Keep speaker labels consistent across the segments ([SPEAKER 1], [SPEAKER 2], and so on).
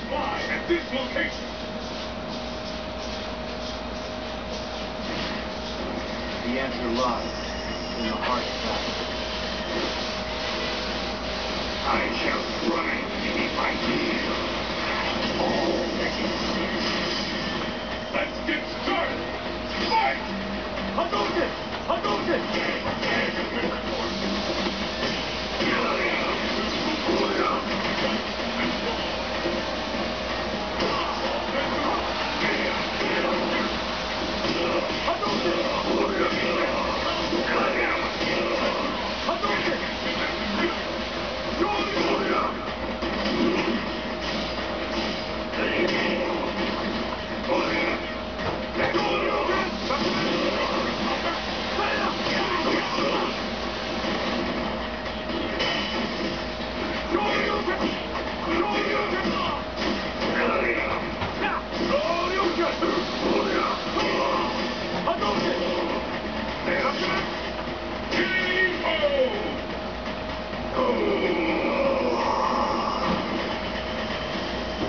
[SPEAKER 1] lie at this location.
[SPEAKER 2] The answer lies in the heart of battle.
[SPEAKER 1] I shall thrive beneath my heel. All that exists. Let's get started. Fight!
[SPEAKER 2] Hadouken! Hadouken!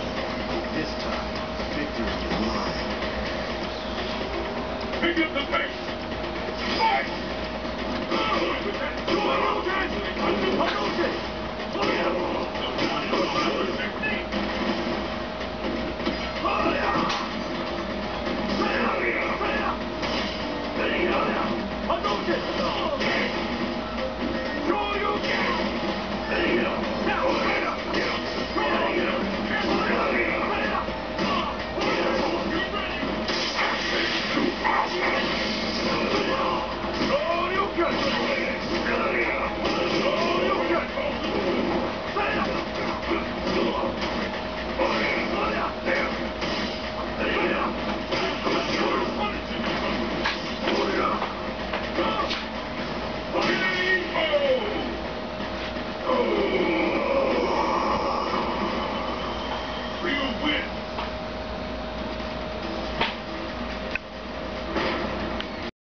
[SPEAKER 1] Pick up the pace!